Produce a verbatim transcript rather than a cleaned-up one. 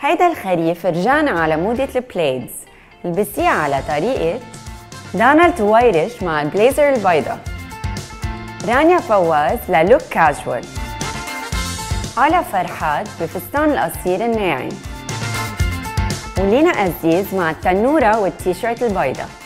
هيدا الخريف رجعنا على موضة البليدز، لبسيها على طريقة دانا التويرش مع البليزر البيضة، رانيا فواز للوك كاجوال، علا فرحات بفستان القصير الناعم، ولينا عزيز مع التنورة والتيشيرت البيضة.